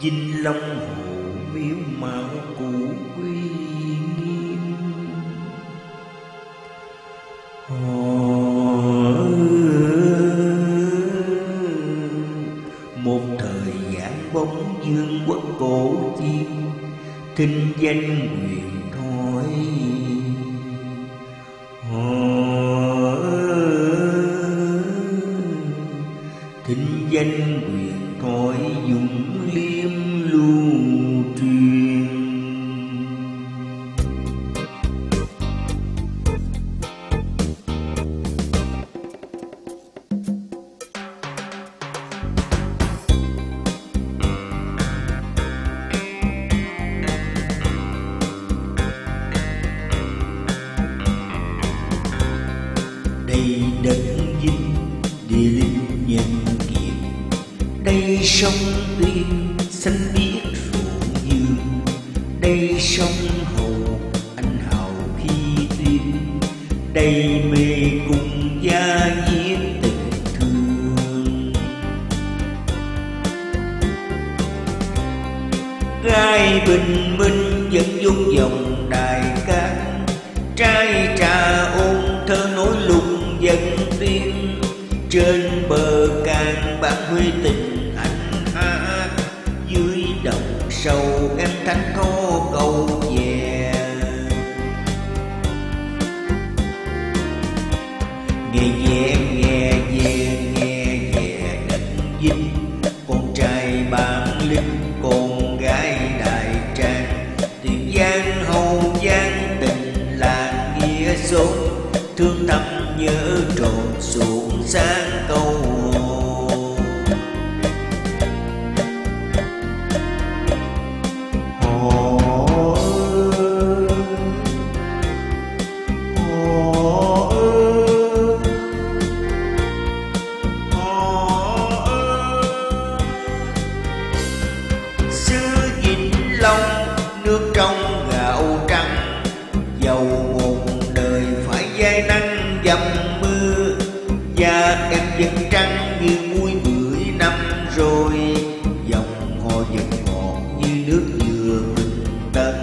Vinh Long Hồ miếu mạo cũ uy nghiêm. Một thời giảng bóng dương quốc cổ chi, thinh danh huyền thoại. Thinh danh huyền thoại dũng liêm lưu truyền. Đây đất Vinh địa linh nhân kiệt, đây sông Tuyên xanh biếc ruộng dương, đây sông Hầu anh hào khi tuyên, đây mê cung gia diết tình thương. Gai bình minh dẫn dung dòng đài cát, trai trà ôn thơ nối lùng dân tiên. Trên bờ càng bán huy tình anh hát, dưới đồng sâu em thanh thô câu về. Nghe về em nghe về đất Vinh, con trai bản lĩnh con gái đại trang. Tiền giang hầu giang tình làng nghĩa xóm, thương thầm nhớ tròn xuống sáng câu xứ Vĩnh Long nước trong gạo trắng, giàu một đời phải dai nắng dầm mưa. Và em vẫn trắng như muối bưởi năm rồi, dòng họ vẫn ngọt như nước dừa Bình Tân.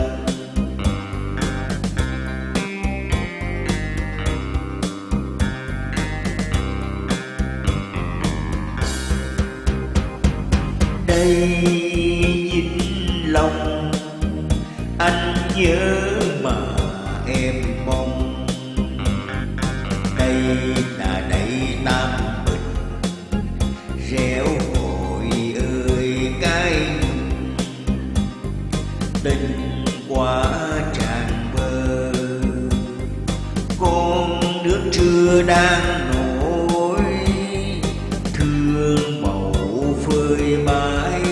Đây Vĩnh Long anh nhớ mà em mong, đây là đầy Tam Bình réo hội ơi cái tình quá tràn bờ. Con nước chưa đang nổi, thương mẫu phơi bãi.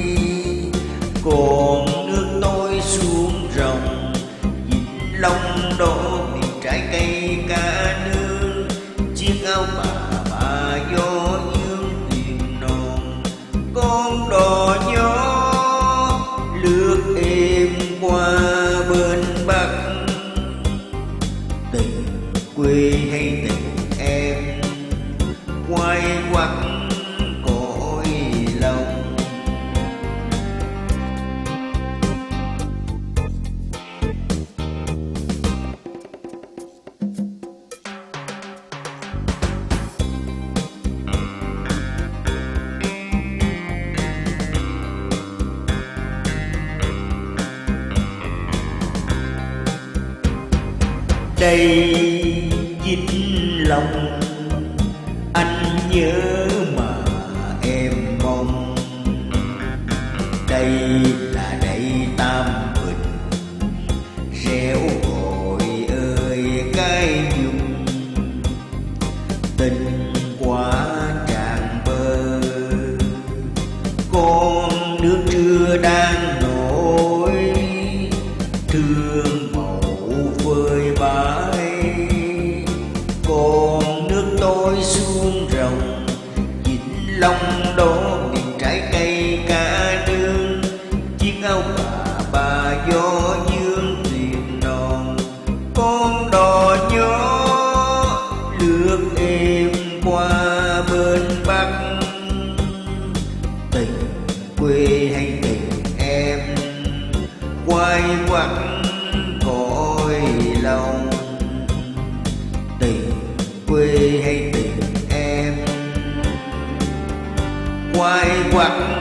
Còn nước tôi xuống rồng, Vĩnh Long đó miền trái cây cá nương. Chiếc áo bà gió dương tìm non, con đò gió lướt êm qua bên Bắc. Tình quê hay tình em quay quắt cõi lòng. Đây Vĩnh Long anh nhớ mà em mong, đây là đầy Tam Bình réo gọi ơi cái dung. Tình quá tràn bờ, con nước chưa đang nổi, thương mẫu phơi bãi. Còn nước tôi xuống rồng, Vĩnh Long đó miền trái cây cá nương. quay quắt cõi lòng. Tình quê hay tình em quay quắt